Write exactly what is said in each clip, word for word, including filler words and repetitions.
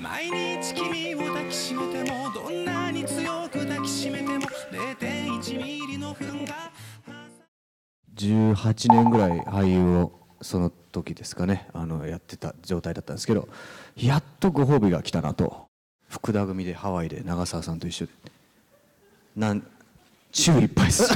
毎日君を抱きしめても、どんなに強く抱きしめても れいてんいち ミリの糞が。 じゅうはちねんぐらい俳優をその時ですかね、あのやってた状態だったんですけど、やっとご褒美が来たなと。福田組でハワイで長澤さんと一緒でなんチューいっぱいです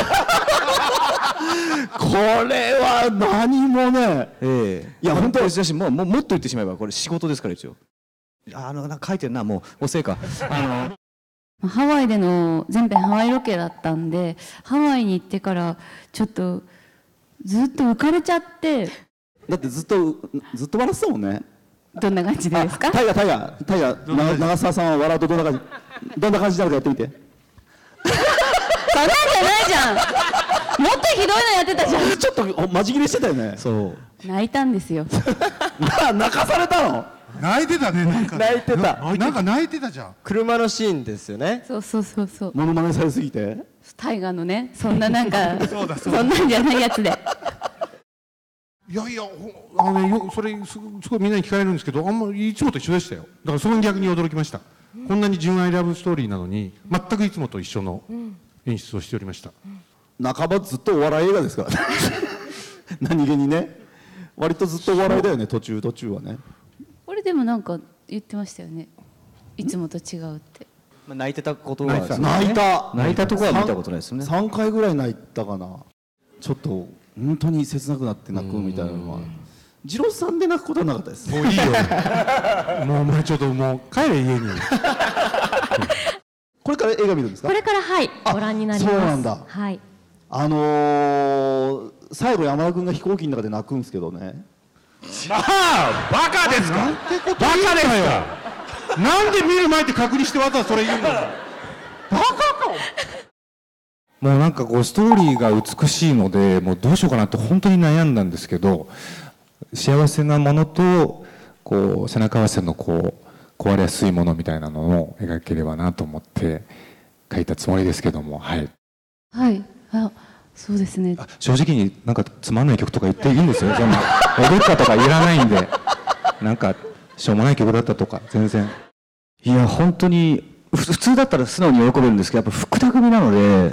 これは何もね、ええ、いや本当にしもうもうもっと言ってしまえばこれ仕事ですから一応。あのなんか書いてるな、もうおせいかあのハワイでの全編ハワイロケだったんで、ハワイに行ってからちょっとずっと浮かれちゃって。 だってずっとずっと笑ってたもんね。 どんな感じでですか？ タイガタイガタイガ長澤さんは笑うとどんな感じどんな感じになるかやってみて。 そんなんじゃないじゃん。もっとひどいのやってたじゃん。 ちょっとマジ切れしてたよね。 そう泣いたんですよ。 泣かされたの？ 泣いてたね。なんか泣いてた。 なんか泣いてたじゃん。 車のシーンですよね。 そうそうそうそう。 モノマネされすぎて。 タイガーのね、そんななんかそうだそうだそんなんじゃないやつで。 いやいや、あのね、よそれすすごいみんなに聞かれるんですけど、あんまりいつもと一緒でしたよ。だからそこに逆に驚きました。うん、こんなに純愛ラブストーリーなのに全くいつもと一緒の演出をしておりました。 うん、半ばずっとお笑い映画ですから何気にね、割とずっとお笑いだよね、途中途中はね。 これでもなんか言ってましたよね、いつもと違うって。 泣いてたことは泣いた泣いたとこは見たことないですね。 さんかいぐらい泣いたかな。ちょっと本当に切なくなって泣くみたいなのは、二郎さんで泣くことはなかったです。 もういいよもうお前ちょっともう帰れ家にこれから映画見るんですか？ これからはいご覧になります。 そうなんだ。 はい。 あのー、最後山田君が飛行機の中で泣くんですけどね。 まあバカですか？バカですか？なんで見る前って確認してわざわざそれ言うんだよ。バカか。 もうなんかこうストーリーが美しいので、もうどうしようかなって本当に悩んだんですけど、幸せなものとこう背中合わせのこう壊れやすいものみたいなのを描ければなと思って書いたつもりですけども、はいはい、あ、そうですね。 正直になんかつまんない曲とか言っていいんですよ。そんな踊ったとかいらないんで、なんかしょうもない曲だったとか全然。 いや本当に普通だったら素直に喜べるんですけど、やっぱ福田組なので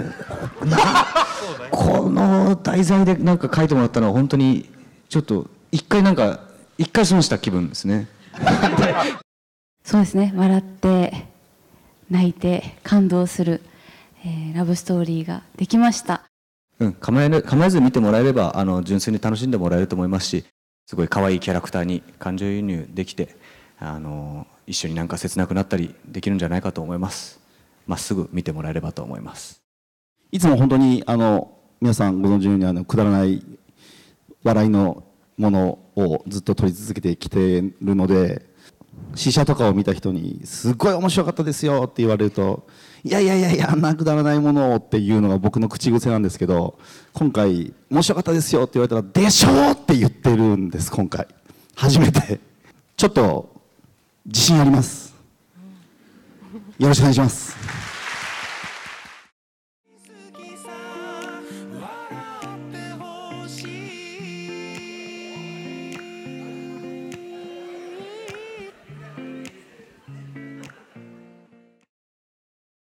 この題材でなんか書いてもらったのは本当にちょっと一回なんか一回損した気分ですねそうですね、笑って泣いて感動する、えー、ラブストーリーができました。 うん、構え構えず見てもらえればあの純粋に楽しんでもらえると思いますし、すごい可愛いキャラクターに感情移入できて、あの一緒になんか切なくなったりできるんじゃないかと思います。まっすぐ見てもらえればと思います。 いつも本当にあの皆さんご存知のようにあのくだらない笑いのものをずっと撮り続けてきているので、試写とかを見た人にすごい面白かったですよって言われると、いやいやいやいやあんなくだらないものをっていうのが僕の口癖なんですけど、今回面白かったですよって言われたらでしょうって言ってるんです。今回初めてちょっと自信あります。よろしくお願いします。